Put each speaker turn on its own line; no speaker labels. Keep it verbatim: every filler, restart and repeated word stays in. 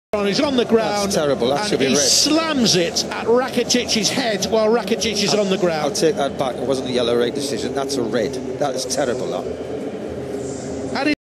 He's on the ground.
That's terrible. That
and
should be
he
red.
slams it at Rakitic's head while Rakitic is
I'll,
on the ground.
I'll take that back. It wasn't a yellow red decision. That's a red. That is terrible. That.